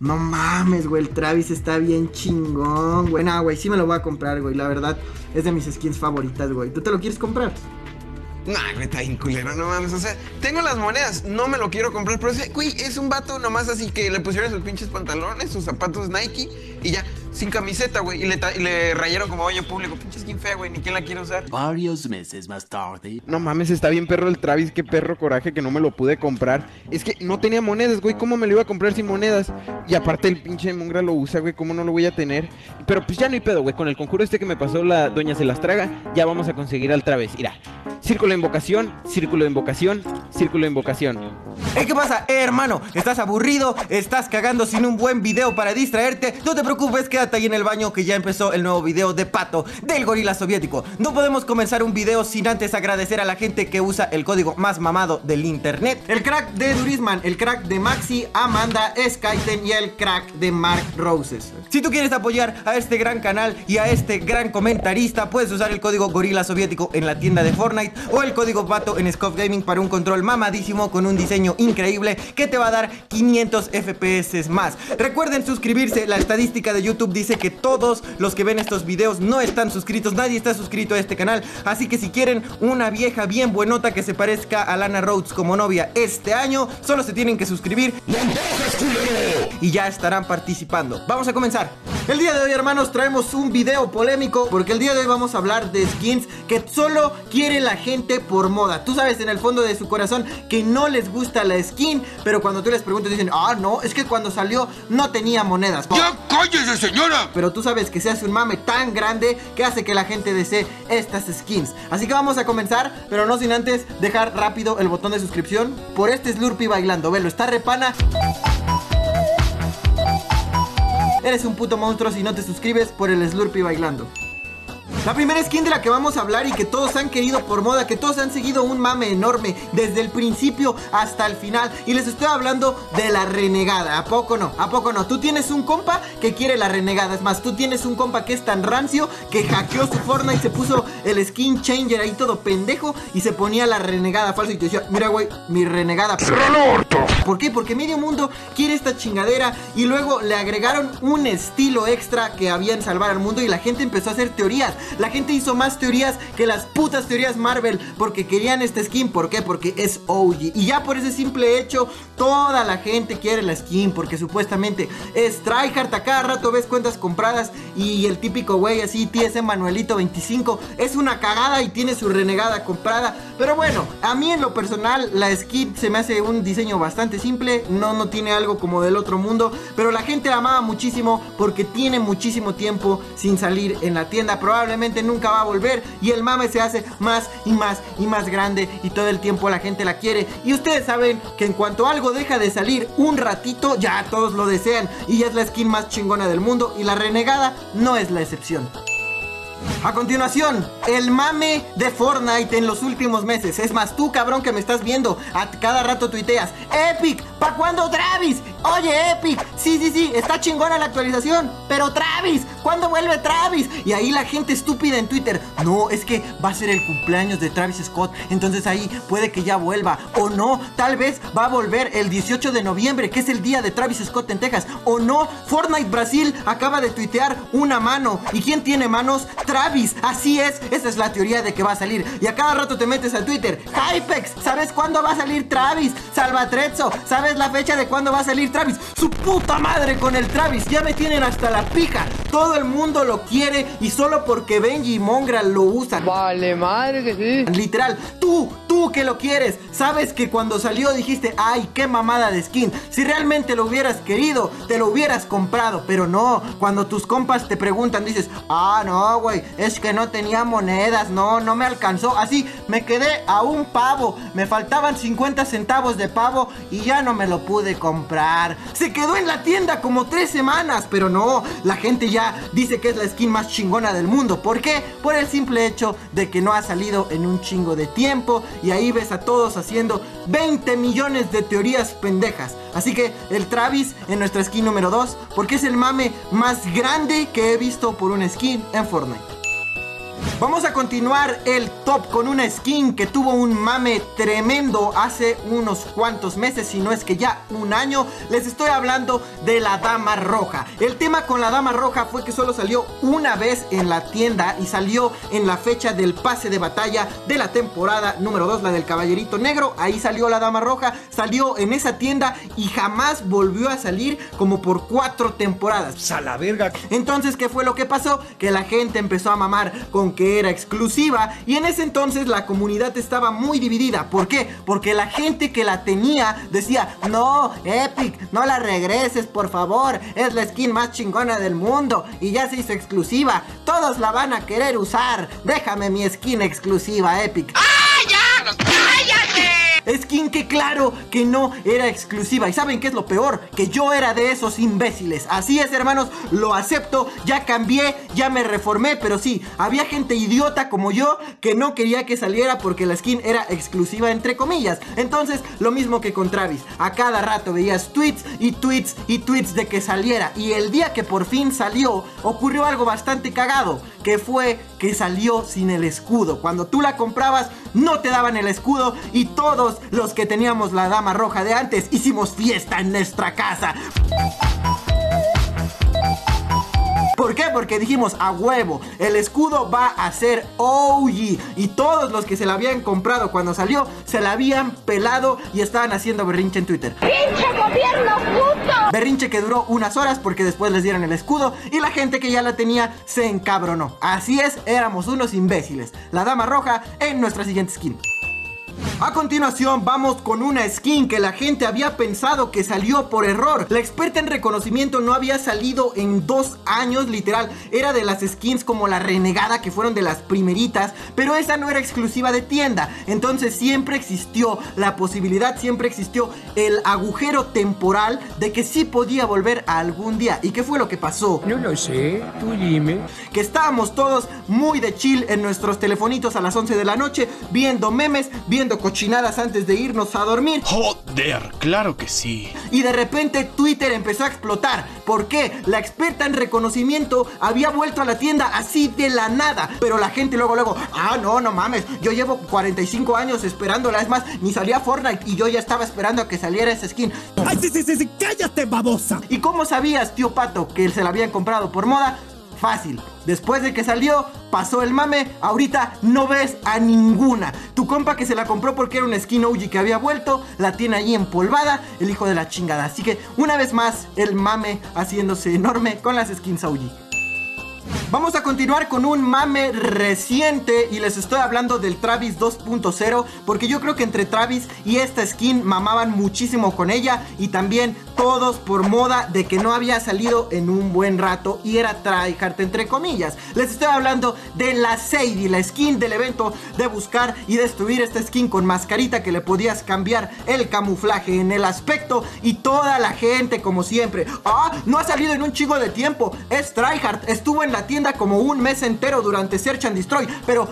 No mames, güey, el Travis está bien chingón, güey. Nah, güey, sí me lo voy a comprar, güey. La verdad, es de mis skins favoritas, güey. ¿Tú te lo quieres comprar? Nah, güey, está bien culero, no mames. O sea, tengo las monedas, no me lo quiero comprar. Pero ese, güey, es un vato nomás así que le pusieron sus pinches pantalones, sus zapatos Nike y ya, sin camiseta, güey. Y le rayaron como baño público. Pinche skin fea, güey, ni quién la quiere usar. Varios meses más tarde. No mames, está bien perro el Travis, qué perro coraje que no me lo pude comprar. Es que no tenía monedas, güey, ¿cómo me lo iba a comprar sin monedas? Y aparte el pinche Mongra lo usa, güey, ¿cómo no lo voy a tener? Pero pues ya no hay pedo, güey, con el conjuro este que me pasó la doña Se las traga, ya vamos a conseguir al Travis. Mira, círculo de invocación, círculo de invocación, círculo de invocación. ¿Qué pasa? Hermano, ¿estás aburrido? ¿Estás cagando sin un buen video para distraerte? No te preocupes, quédate ahí en el baño que ya empezó el nuevo video de Pato, del gorila soviético. No podemos comenzar un video sin antes agradecer a la gente que usa el código más mamado del internet. El crack de Durisman, el crack de Maxi, Amanda, Skyten y el crack de Mark Roses. Si tú quieres apoyar a este gran canal y a este gran comentarista, puedes usar el código gorila soviético en la tienda de Fortnite o el código Pato en Scoff Gaming para un control mamadísimo con un diseño increíble que te va a dar 500 FPS más. Recuerden suscribirse, la estadística de YouTube dice que todos los que ven estos videos no están suscritos, nadie está suscrito a este canal, así que si quieren una vieja bien buenota que se parezca a Lana Rhoades como novia este año, solo se tienen que suscribir y ya estarán participando. Vamos a comenzar. El día de hoy, hermanos, traemos un video polémico porque el día de hoy vamos a hablar de skins que solo quiere la gente por moda. Tú sabes en el fondo de su corazón que no les gusta la skin, pero cuando tú les preguntas dicen, ah, no, es que cuando salió no tenía monedas. ¡Ya cállese, señora! Pero tú sabes que se hace un mame tan grande que hace que la gente desee estas skins. Así que vamos a comenzar, pero no sin antes dejar rápido el botón de suscripción por este Slurpee bailando. Velo, está repana. Eres un puto monstruo si no te suscribes por el Slurpee bailando. La primera skin de la que vamos a hablar y que todos han querido por moda, que todos han seguido un mame enorme desde el principio hasta el final, y les estoy hablando de la renegada. ¿A poco no? ¿A poco no? Tú tienes un compa que quiere la renegada. Es más, tú tienes un compa que es tan rancio que hackeó su Fortnite, se puso el skin changer ahí todo pendejo y se ponía la renegada falsa y te decía, mira güey, mi renegada. ¿Por qué? Porque medio mundo quiere esta chingadera y luego le agregaron un estilo extra que habían salvar al mundo y la gente empezó a hacer teorías. La gente hizo más teorías que las putas teorías Marvel porque querían esta skin. ¿Por qué? Porque es OG. Y ya por ese simple hecho, toda la gente quiere la skin porque supuestamente es tryhard. A cada rato ves cuentas compradas y el típico güey así, TS Manuelito 25, es una cagada y tiene su renegada comprada. Pero bueno, a mí en lo personal la skin se me hace un diseño bastante simple. No tiene algo como del otro mundo, pero la gente la amaba muchísimo porque tiene muchísimo tiempo sin salir en la tienda. Probablemente nunca va a volver y el mame se hace más y más y más grande y todo el tiempo la gente la quiere. Y ustedes saben que en cuanto algo deja de salir un ratito, ya todos lo desean y ya es la skin más chingona del mundo y la renegada no es la excepción. A continuación, el mame de Fortnite en los últimos meses. Es más, tú cabrón que me estás viendo, a cada rato tuiteas, Epic, ¿pa' cuándo Travis? Oye Epic, sí, está chingona la actualización, pero Travis, ¿cuándo vuelve Travis? Y ahí la gente estúpida en Twitter, no, es que va a ser el cumpleaños de Travis Scott, entonces ahí puede que ya vuelva. O no, tal vez va a volver el 18 de noviembre, que es el día de Travis Scott en Texas. O no, Fortnite Brasil acaba de tuitear una mano. ¿Y quién tiene manos? Travis, así es, esa es la teoría de que va a salir. Y a cada rato te metes a Twitter, Hypex, ¿sabes cuándo va a salir Travis? Salvatrezzo, ¿sabes la fecha de cuándo va a salir Travis? Su puta madre con el Travis, ya me tienen hasta la pica. Todo el mundo lo quiere y solo porque Benji y Mongra lo usan. Vale, madre que sí. Literal, tú que lo quieres, sabes que cuando salió dijiste, ay, qué mamada de skin. Si realmente lo hubieras querido, te lo hubieras comprado, pero no. Cuando tus compas te preguntan, dices, ah, no, güey, es que no tenía monedas, no me alcanzó. Así, me quedé a un pavo, me faltaban 50 centavos de pavo y ya no me lo pude comprar. Se quedó en la tienda como 3 semanas, pero no, la gente ya dice que es la skin más chingona del mundo. ¿Por qué? Por el simple hecho de que no ha salido en un chingo de tiempo. Y ahí ves a todos haciendo 20 millones de teorías pendejas. Así que el Travis en nuestra skin número 2, porque es el mame más grande que he visto por una skin en Fortnite. Vamos a continuar el top con una skin que tuvo un mame tremendo hace unos cuantos meses, si no es que ya un año. Les estoy hablando de la Dama Roja. El tema con la Dama Roja fue que solo salió una vez en la tienda y salió en la fecha del pase de batalla de la temporada número 2, la del Caballerito Negro. Ahí salió la Dama Roja, salió en esa tienda y jamás volvió a salir como por 4 temporadas. ¡A la verga! Entonces, ¿qué fue lo que pasó? Que la gente empezó a mamar con que era exclusiva y en ese entonces la comunidad estaba muy dividida. ¿Por qué? Porque la gente que la tenía decía: no, Epic, no la regreses, por favor, es la skin más chingona del mundo y ya se hizo exclusiva, todos la van a querer usar, déjame mi skin exclusiva, Epic. ¡Ah, ya! ¡Cállate! Skin que claro que no era exclusiva. ¿Y saben qué es lo peor? Que yo era de esos imbéciles. Así es, hermanos, lo acepto. Ya cambié, ya me reformé. Pero sí, había gente idiota como yo que no quería que saliera porque la skin era exclusiva, entre comillas. Entonces, lo mismo que con Travis. A cada rato veías tweets y tweets y tweets de que saliera. Y el día que por fin salió, ocurrió algo bastante cagado, que fue que salió sin el escudo. Cuando tú la comprabas, no te daban el escudo y todos los que teníamos la Dama Roja de antes hicimos fiesta en nuestra casa. ¿Por qué? Porque dijimos: a huevo, el escudo va a ser OG. Y todos los que se la habían comprado cuando salió, se la habían pelado y estaban haciendo berrinche en Twitter. ¡Pinche gobierno puto! Berrinche que duró unas horas porque después les dieron el escudo y la gente que ya la tenía se encabronó. Así es, éramos unos imbéciles. La Dama Roja en nuestra siguiente skin. A continuación vamos con una skin que la gente había pensado que salió por error. La experta en reconocimiento no había salido en 2 años, literal. Era de las skins como la renegada, que fueron de las primeritas, pero esa no era exclusiva de tienda. Entonces siempre existió la posibilidad, siempre existió el agujero temporal de que sí podía volver a algún día. ¿Y qué fue lo que pasó? No lo sé, tú dime. Que estábamos todos muy de chill en nuestros telefonitos a las 11 de la noche, viendo memes, viendo cochinadas antes de irnos a dormir. Joder, claro que sí. Y de repente Twitter empezó a explotar. ¿Por qué? La experta en reconocimiento había vuelto a la tienda así de la nada. Pero la gente luego, no mames, yo llevo 45 años esperándola. Es más, ni salía Fortnite y yo ya estaba esperando a que saliera esa skin. ¡Ay, sí, cállate, babosa! ¿Y cómo sabías, tío Pato, que se la habían comprado por moda? Fácil. Después de que salió, pasó el mame, ahorita no ves a ninguna. Tu compa que se la compró porque era una skin OG que había vuelto, la tiene ahí empolvada, el hijo de la chingada. Así que una vez más, el mame haciéndose enorme con las skins OG. Vamos a continuar con un mame reciente y les estoy hablando del Travis 2.0, porque yo creo que entre Travis y esta skin mamaban muchísimo con ella y también todos por moda de que no había salido en un buen rato y era tryhard entre comillas. Les estoy hablando de la Sadie, la skin del evento de buscar y destruir, esta skin con mascarita que le podías cambiar el camuflaje en el aspecto y toda la gente como siempre. No ha salido en un chingo de tiempo, es tryhard, estuvo en la tienda como un mes entero durante Search and Destroy, pero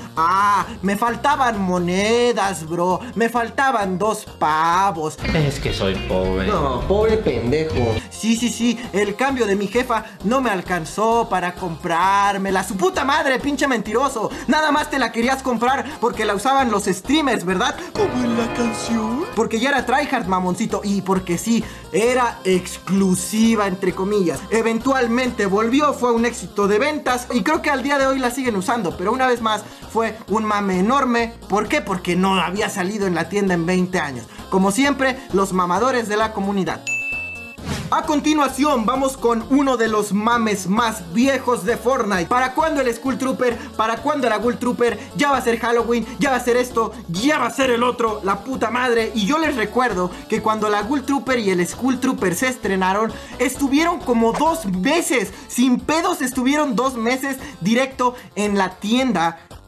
me faltaban monedas, bro, me faltaban 2 pavos. Es que soy pobre. No, pobre pendejo. Sí, el cambio de mi jefa no me alcanzó para comprármela. Su puta madre, pinche mentiroso. Nada más te la querías comprar porque la usaban los streamers, ¿verdad? Como en la canción. Porque ya era tryhard, mamoncito. Y porque sí, era exclusiva, entre comillas. Eventualmente volvió, fue un éxito de ventas y creo que al día de hoy la siguen usando. Pero una vez más, fue un mame enorme. ¿Por qué? Porque no había salido en la tienda en 20 años. Como siempre, los mamadores de la comunidad. A continuación vamos con uno de los mames más viejos de Fortnite. ¿Para cuándo el Skull Trooper? ¿Para cuándo la Ghoul Trooper? Ya va a ser Halloween, ya va a ser esto, ya va a ser el otro, la puta madre. Y yo les recuerdo que cuando la Ghoul Trooper y el Skull Trooper se estrenaron, estuvieron como 2 meses, sin pedos estuvieron 2 meses directo en la tienda.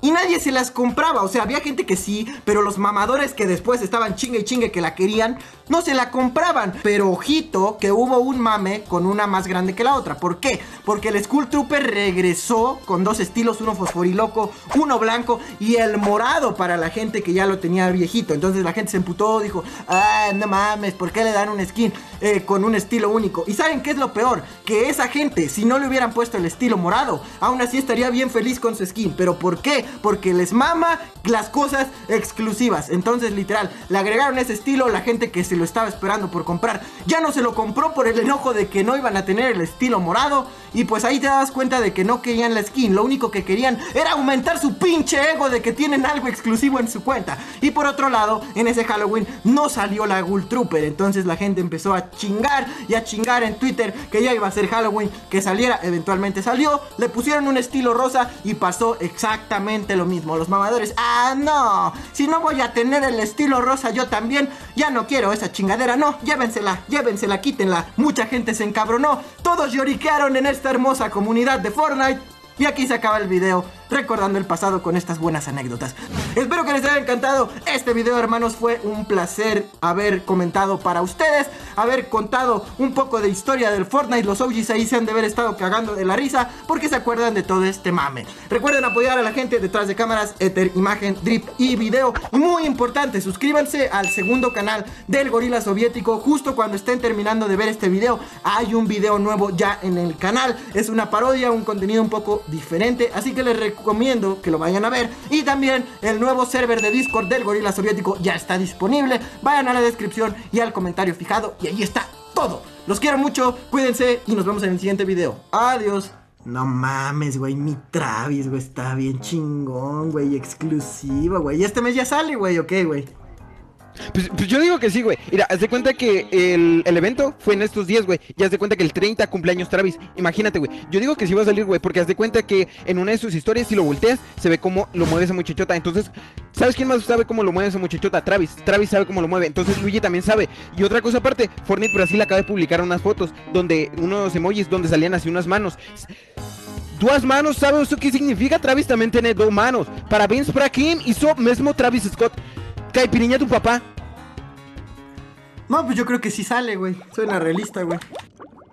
y nadie se las compraba. O sea, había gente que sí, pero los mamadores que después estaban chingue y chingue que la querían, no se la compraban. Pero ojito que hubo un mame con una más grande que la otra. ¿Por qué? Porque el Skull Trooper regresó con dos estilos, uno fosforiloco, uno blanco y el morado para la gente que ya lo tenía viejito. Entonces la gente se emputó, dijo, ah, no mames, ¿por qué le dan un skin con un estilo único? ¿Y saben qué es lo peor? Que esa gente, si no le hubieran puesto el estilo morado, aún así estaría bien feliz con su skin. ¿Pero por qué? Porque les mama las cosas exclusivas. Entonces literal, le agregaron ese estilo. La gente que se lo estaba esperando por comprar ya no se lo compró por el enojo de que no iban a tener el estilo morado. Y pues ahí te das cuenta de que no querían la skin. Lo único que querían era aumentar su pinche ego de que tienen algo exclusivo en su cuenta. Y por otro lado, en ese Halloween no salió la Ghoul Trooper. Entonces la gente empezó a chingar y a chingar en Twitter que ya iba a ser Halloween, que saliera. Eventualmente salió, le pusieron un estilo rosa y pasó exactamente lo mismo. Los mamadores, ah no, si no voy a tener el estilo rosa yo también, ya no quiero esa chingadera. No, llévensela, quítenla. Mucha gente se encabronó, todos lloriquearon en esta hermosa comunidad de Fortnite. Y aquí se acaba el video recordando el pasado con estas buenas anécdotas. Espero que les haya encantado este video, hermanos. Fue un placer haber comentado para ustedes, haber contado un poco de historia del Fortnite. Los OGs ahí se han de haber estado cagando de la risa porque se acuerdan de todo este mame. Recuerden apoyar a la gente detrás de cámaras, Ether, imagen, drip y video. Muy importante, suscríbanse al segundo canal del Gorila Soviético. Justo cuando estén terminando de ver este video, hay un video nuevo ya en el canal. Es una parodia, un contenido un poco diferente, así que les recomiendo que lo vayan a ver. Y también el nuevo server de Discord del Gorila Soviético ya está disponible. Vayan a la descripción y al comentario fijado y ahí está todo. Los quiero mucho, cuídense y nos vemos en el siguiente video. Adiós. No mames, güey, mi Travis, güey, está bien chingón, güey, exclusiva, güey. Y este mes ya sale, güey, ok, güey. Pues yo digo que sí, güey. Mira, haz de cuenta que el evento fue en estos días, güey. Y haz de cuenta que el 30 cumpleaños Travis. Imagínate, güey. Yo digo que sí va a salir, güey. Porque haz de cuenta que en una de sus historias, si lo volteas, se ve cómo lo mueve esa muchachota. Entonces, ¿sabes quién más sabe cómo lo mueve esa muchachota? Travis. Travis sabe cómo lo mueve. Entonces, Luigi también sabe. Y otra cosa aparte, Fortnite Brasil acaba de publicar unas fotos donde unos emojis donde salían así unas manos. Duas manos, ¿sabes eso qué significa? Travis también tiene dos manos. Parabéns pra quem hizo mesmo Travis Scott. Caipirinha tu papá. No, pues yo creo que sí sale, güey. Suena realista, güey.